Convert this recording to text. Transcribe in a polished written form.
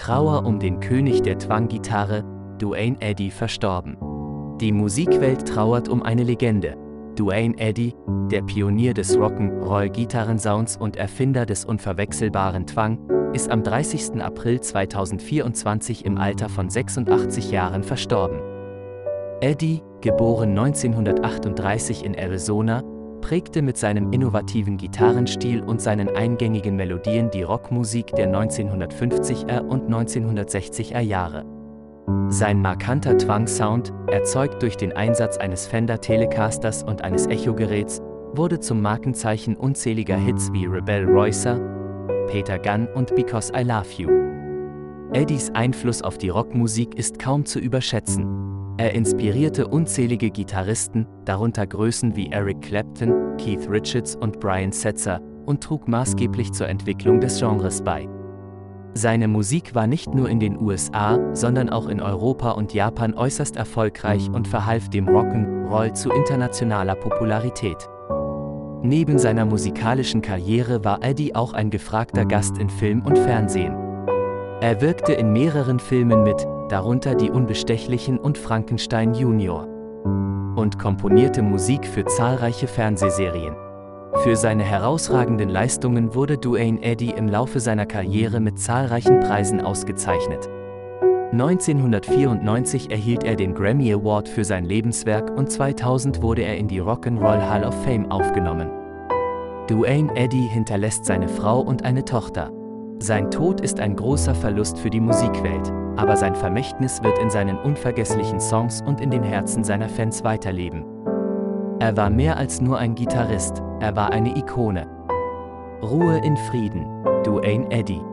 Trauer um den König der Twang-Gitarre, Duane Eddy, verstorben. Die Musikwelt trauert um eine Legende. Duane Eddy, der Pionier des Rock'n'Roll-Gitarrensounds und Erfinder des unverwechselbaren Twang, ist am 30. April 2024 im Alter von 86 Jahren verstorben. Eddy, geboren 1938 in Arizona, prägte mit seinem innovativen Gitarrenstil und seinen eingängigen Melodien die Rockmusik der 1950er und 1960er Jahre. Sein markanter Twang-Sound, erzeugt durch den Einsatz eines Fender Telecasters und eines Echo-Geräts, wurde zum Markenzeichen unzähliger Hits wie Rebel Rooser, Peter Gunn und Because I Love You. Eddys Einfluss auf die Rockmusik ist kaum zu überschätzen. Er inspirierte unzählige Gitarristen, darunter Größen wie Eric Clapton, Keith Richards und Brian Setzer, und trug maßgeblich zur Entwicklung des Genres bei. Seine Musik war nicht nur in den USA, sondern auch in Europa und Japan äußerst erfolgreich und verhalf dem Rock'n'Roll zu internationaler Popularität. Neben seiner musikalischen Karriere war Eddy auch ein gefragter Gast in Film und Fernsehen. Er wirkte in mehreren Filmen mit, darunter Die Unbestechlichen und Frankenstein Junior, und komponierte Musik für zahlreiche Fernsehserien. Für seine herausragenden Leistungen wurde Duane Eddy im Laufe seiner Karriere mit zahlreichen Preisen ausgezeichnet. 1994 erhielt er den Grammy Award für sein Lebenswerk und 2000 wurde er in die Rock'n'Roll Hall of Fame aufgenommen. Duane Eddy hinterlässt seine Frau und eine Tochter. Sein Tod ist ein großer Verlust für die Musikwelt, aber sein Vermächtnis wird in seinen unvergesslichen Songs und in den Herzen seiner Fans weiterleben. Er war mehr als nur ein Gitarrist, er war eine Ikone. Ruhe in Frieden, Duane Eddy.